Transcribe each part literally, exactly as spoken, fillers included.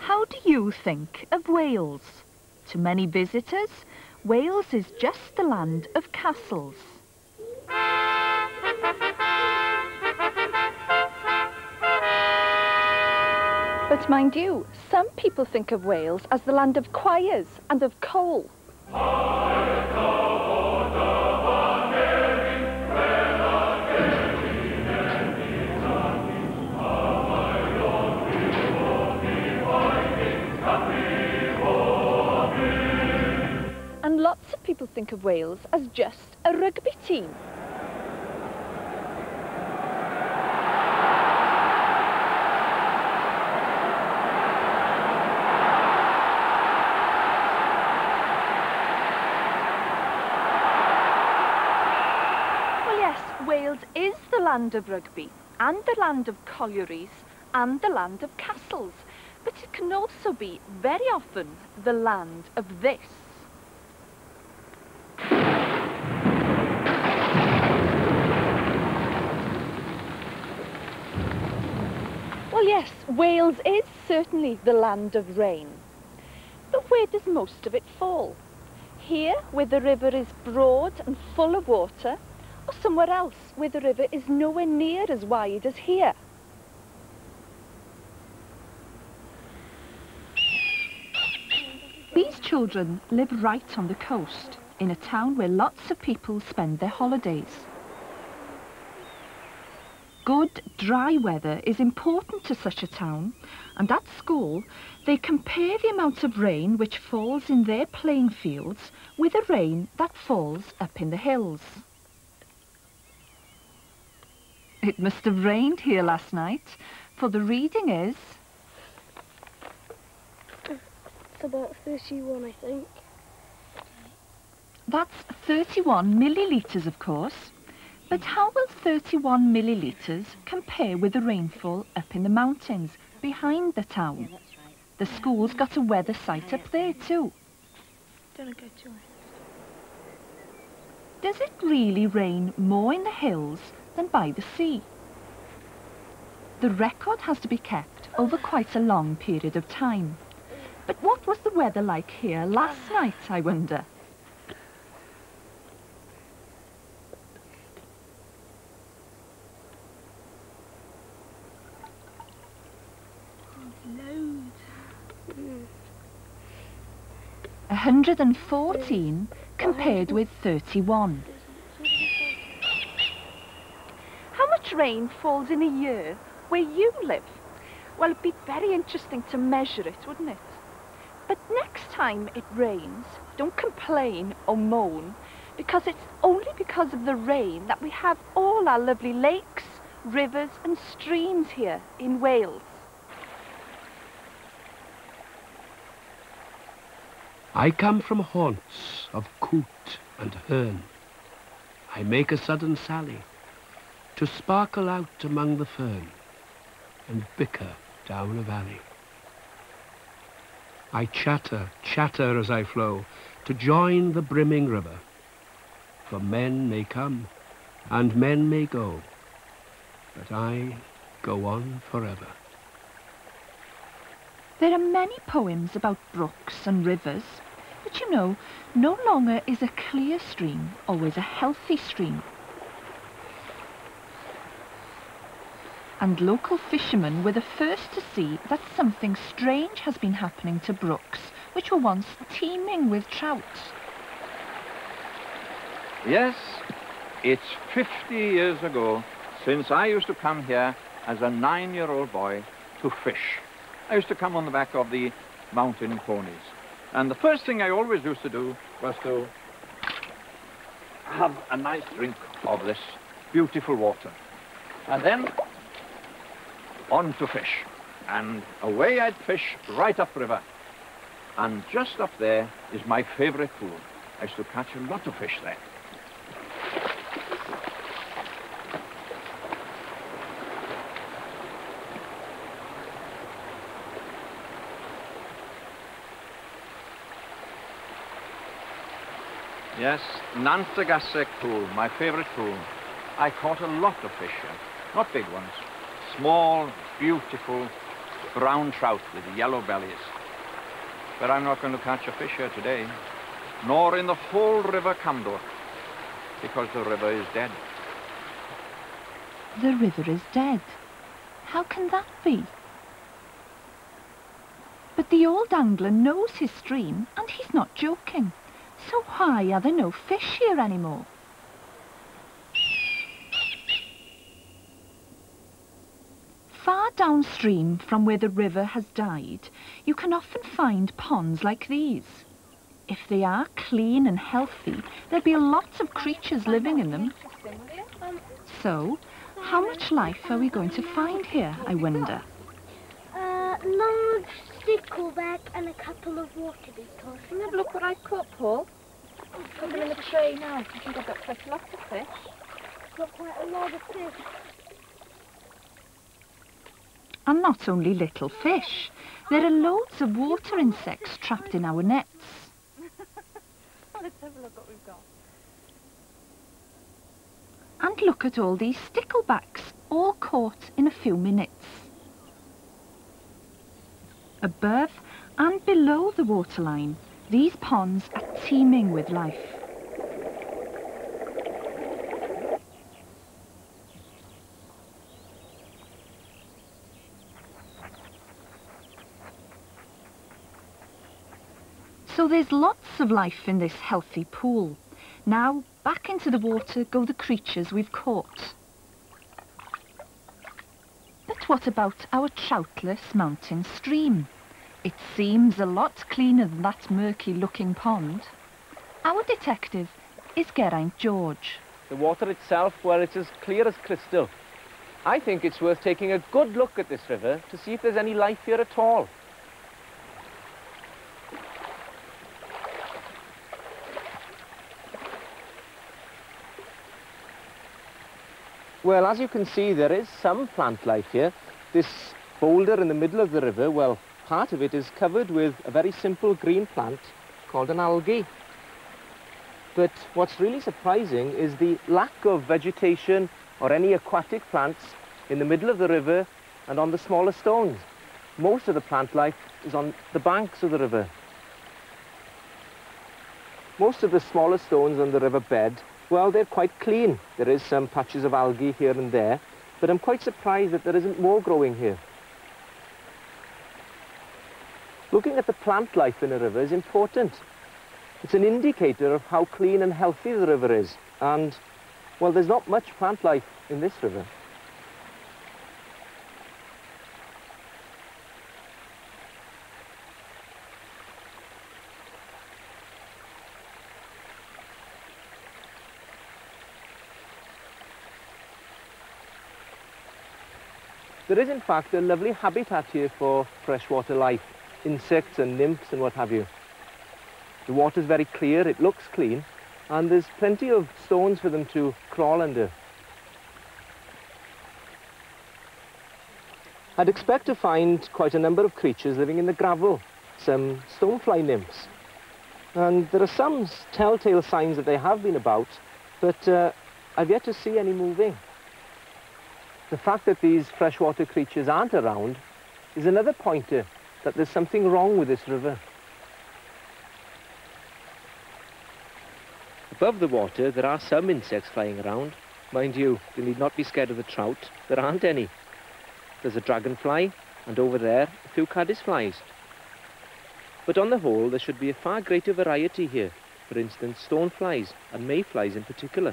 How do you think of Wales? To many visitors, Wales is just the land of castles. But mind you, some people think of Wales as the land of choirs and of coal. And lots of people think of Wales as just a rugby team. Well, yes, Wales is the land of rugby and the land of collieries and the land of castles, but it can also be very often the land of this. Well, yes, Wales is certainly the land of rain. But where does most of it fall? Here, where the river is broad and full of water, or somewhere else where the river is nowhere near as wide as here? These children live right on the coast, in a town where lots of people spend their holidays. Good, dry weather is important to such a town, and at school they compare the amount of rain which falls in their playing fields with the rain that falls up in the hills. It must have rained here last night, for the reading is... It's about thirty-one, I think. That's thirty-one millilitres, of course. But how will thirty-one millilitres compare with the rainfall up in the mountains behind the town? Yeah, that's right. The school's got a weather site up there too. Don't go too high. Does it really rain more in the hills than by the sea? The record has to be kept over quite a long period of time. But what was the weather like here last night, I wonder? one hundred and fourteen compared with thirty-one. How much rain falls in a year where you live? Well, it'd be very interesting to measure it, wouldn't it? But next time it rains, don't complain or moan, because it's only because of the rain that we have all our lovely lakes, rivers and streams here in Wales. I come from haunts of coot and hern. I make a sudden sally to sparkle out among the fern and bicker down a valley. I chatter, chatter as I flow to join the brimming river, for men may come and men may go, but I go on forever. There are many poems about brooks and rivers, but you know, no longer is a clear stream always a healthy stream. And local fishermen were the first to see that something strange has been happening to brooks, which were once teeming with trout. Yes, it's fifty years ago since I used to come here as a nine-year-old boy to fish. I used to come on the back of the mountain ponies. And the first thing I always used to do was to have a nice drink of this beautiful water. And then on to fish. And away I'd fish right upriver. And just up there is my favorite pool. I used to catch a lot of fish there. Yes, Nantagasek pool, my favorite pool. I caught a lot of fish here. Not big ones. Small, beautiful, brown trout with yellow bellies. But I'm not going to catch a fish here today, nor in the whole River Camdor, because the river is dead. The river is dead. How can that be? But the old angler knows his stream, and he's not joking. So why are there no fish here anymore? Far downstream from where the river has died, you can often find ponds like these. If they are clean and healthy, there'll be lots of creatures living in them. So, how much life are we going to find here, I wonder? Uh, large stickleback and a couple of water beetles. Look what I've caught, Paul. Put them in the tray now. I think I've got quite lots of fish. Got quite a lot of fish. And not only little fish. There are loads of water insects trapped in our nets. Let's have a look what we've got. And look at all these sticklebacks, all caught in a few minutes. Above and below the waterline, these ponds are teeming with life. So there's lots of life in this healthy pool. Now, back into the water go the creatures we've caught. But what about our troutless mountain stream? It seems a lot cleaner than that murky-looking pond. Our detective is Geraint George. The water itself, well, it's as clear as crystal. I think it's worth taking a good look at this river to see if there's any life here at all. Well, as you can see, there is some plant life here. This boulder in the middle of the river, well, part of it is covered with a very simple green plant called an algae. But what's really surprising is the lack of vegetation or any aquatic plants in the middle of the river and on the smaller stones. Most of the plant life is on the banks of the river. Most of the smaller stones on the river bed, well, they're quite clean. There is some patches of algae here and there, but I'm quite surprised that there isn't more growing here. Looking at the plant life in a river is important. It's an indicator of how clean and healthy the river is. And, well, there's not much plant life in this river. There is, in fact, a lovely habitat here for freshwater life, insects and nymphs and what have you. The water's very clear, it looks clean, and there's plenty of stones for them to crawl under. I'd expect to find quite a number of creatures living in the gravel, some stonefly nymphs. And there are some telltale signs that they have been about, but uh, I've yet to see any moving. The fact that these freshwater creatures aren't around is another pointer that there's something wrong with this river. Above the water, there are some insects flying around. Mind you, you need not be scared of the trout. There aren't any. There's a dragonfly, and over there, a few caddisflies. But on the whole, there should be a far greater variety here. For instance, stoneflies and mayflies in particular.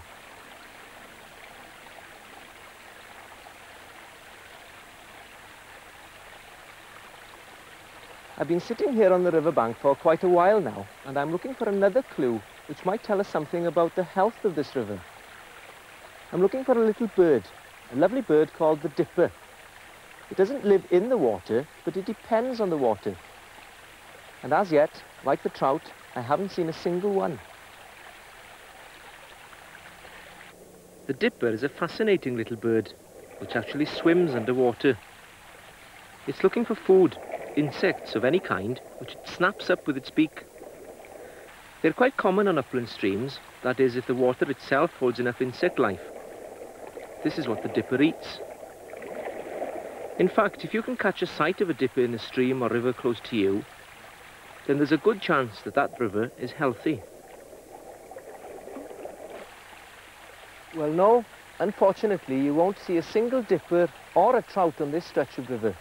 I've been sitting here on the riverbank for quite a while now, and I'm looking for another clue which might tell us something about the health of this river. I'm looking for a little bird, a lovely bird called the dipper. It doesn't live in the water, but it depends on the water. And as yet, like the trout, I haven't seen a single one. The dipper is a fascinating little bird, which actually swims underwater. It's looking for food, insects of any kind, which it snaps up with its beak. They're quite common on upland streams, that is, if the water itself holds enough insect life. This is what the dipper eats. In fact, if you can catch a sight of a dipper in a stream or river close to you, then there's a good chance that that river is healthy. Well, no, unfortunately, you won't see a single dipper or a trout on this stretch of river.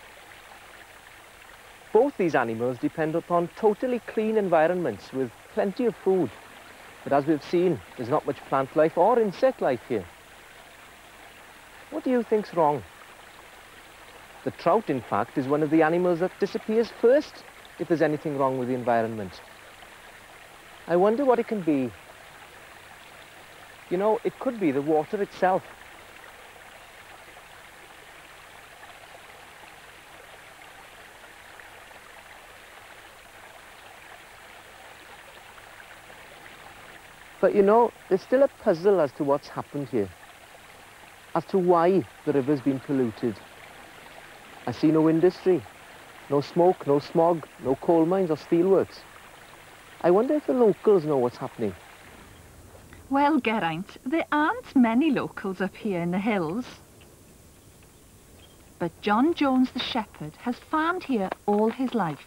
Both these animals depend upon totally clean environments with plenty of food. But as we've seen, there's not much plant life or insect life here. What do you think's wrong? The trout, in fact, is one of the animals that disappears first if there's anything wrong with the environment. I wonder what it can be. You know, it could be the water itself. But you know, there's still a puzzle as to what's happened here, as to why the river's been polluted. I see no industry, no smoke, no smog, no coal mines or steelworks. I wonder if the locals know what's happening. Well, Geraint, there aren't many locals up here in the hills. But John Jones the shepherd has farmed here all his life.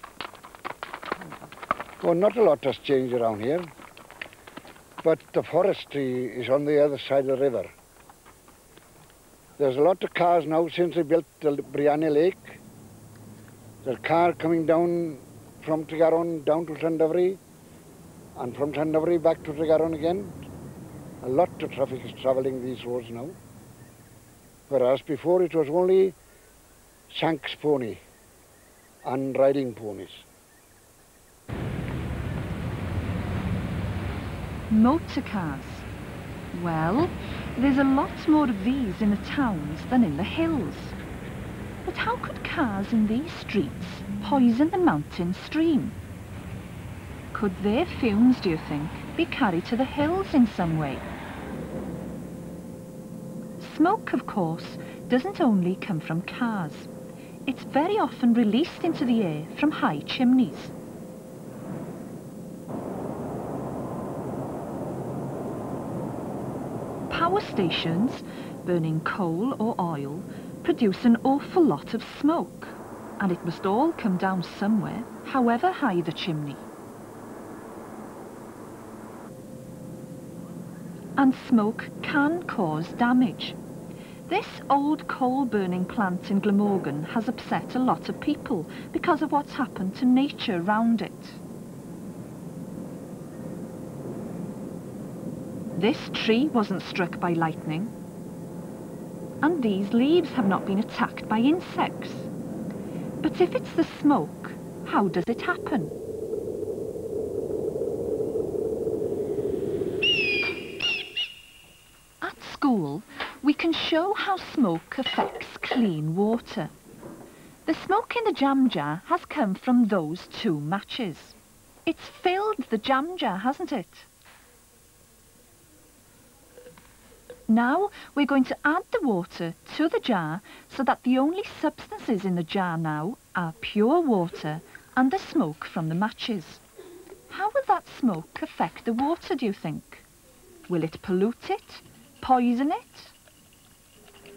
Well, not a lot has changed around here. But the forestry is on the other side of the river. There's a lot of cars now since they built the Brianna Lake. There's a car coming down from Tregaron down to Llandovery, and from Llandovery back to Tregaron again. A lot of traffic is travelling these roads now. Whereas before it was only Shanks pony and riding ponies. Motor cars. Well, there's a lot more of these in the towns than in the hills. But how could cars in these streets poison the mountain stream? Could their fumes, do you think, be carried to the hills in some way? Smoke, of course, doesn't only come from cars. It's very often released into the air from high chimneys. Power stations, burning coal or oil, produce an awful lot of smoke, and it must all come down somewhere, however high the chimney. And smoke can cause damage. This old coal-burning plant in Glamorgan has upset a lot of people because of what's happened to nature round it. This tree wasn't struck by lightning, and these leaves have not been attacked by insects. But if it's the smoke, how does it happen? At school, we can show how smoke affects clean water. The smoke in the jam jar has come from those two matches. It's filled the jam jar, hasn't it? Now we're going to add the water to the jar so that the only substances in the jar now are pure water and the smoke from the matches. How will that smoke affect the water, do you think? Will it pollute it? Poison it?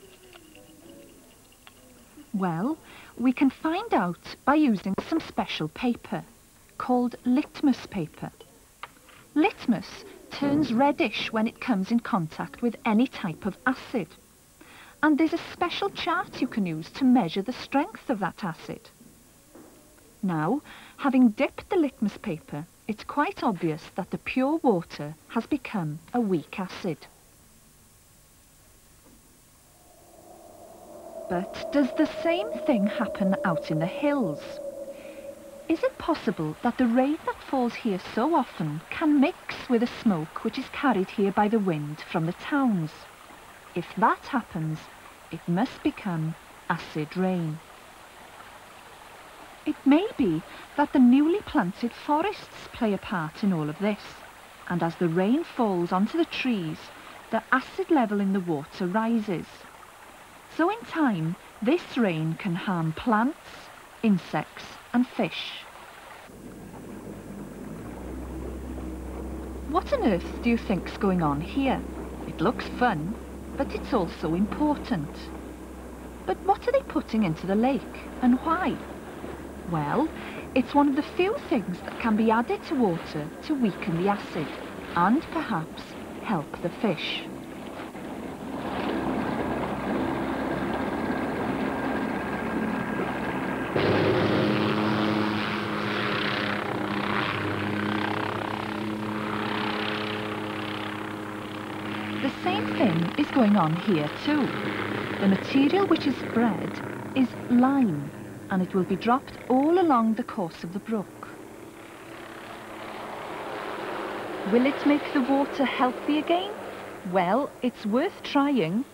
Well, we can find out by using some special paper called litmus paper. Litmus turns reddish when it comes in contact with any type of acid. And there's a special chart you can use to measure the strength of that acid. Now, having dipped the litmus paper, it's quite obvious that the pure water has become a weak acid. But does the same thing happen out in the hills? Is it possible that the rain that falls here so often can mix with the smoke which is carried here by the wind from the towns? If that happens, it must become acid rain. It may be that the newly planted forests play a part in all of this, and as the rain falls onto the trees, the acid level in the water rises. So in time, this rain can harm plants, insects and fish. What on earth do you think's going on here? It looks fun, but it's also important. But what are they putting into the lake, and why? Well, it's one of the few things that can be added to water to weaken the acid, and perhaps help the fish. The same thing is going on here too. The material which is spread is lime, and it will be dropped all along the course of the brook. Will it make the water healthy again? Well, it's worth trying.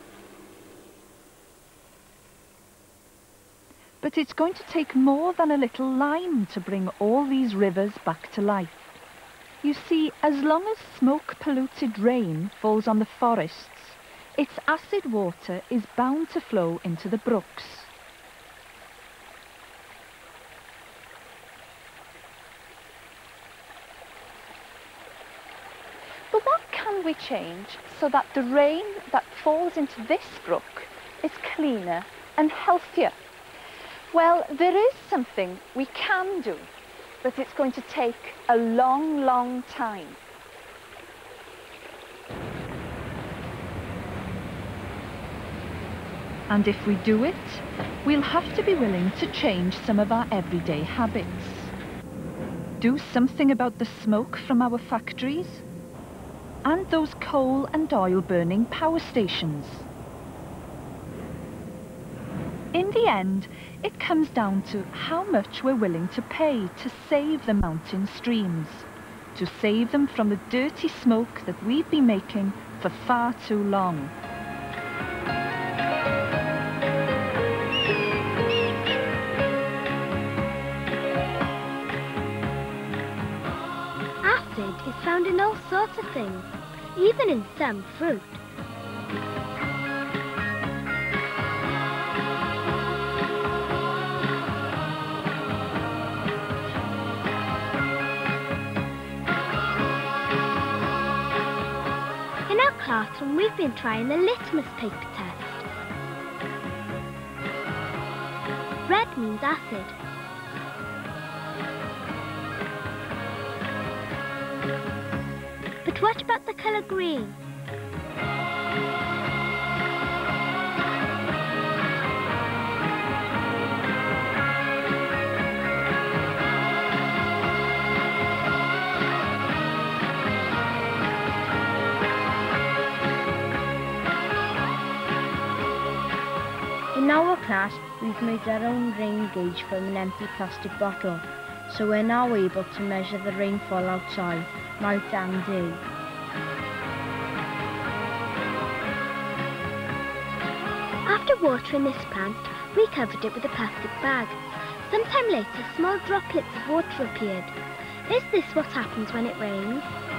But it's going to take more than a little lime to bring all these rivers back to life. You see, as long as smoke-polluted rain falls on the forests, its acid water is bound to flow into the brooks. But what can we change so that the rain that falls into this brook is cleaner and healthier? Well, there is something we can do, but it's going to take a long, long time. And if we do it, we'll have to be willing to change some of our everyday habits. Do something about the smoke from our factories and those coal and oil burning power stations. In the end, it comes down to how much we're willing to pay to save the mountain streams, to save them from the dirty smoke that we've been making for far too long. Acid is found in all sorts of things, even in some fruit. In our classroom, we've been trying the litmus paper test. Red means acid. But what about the colour green? In our class, we've made our own rain gauge from an empty plastic bottle, so we're now able to measure the rainfall outside, night and day. After watering this plant, we covered it with a plastic bag. Sometime later, small droplets of water appeared. Is this what happens when it rains?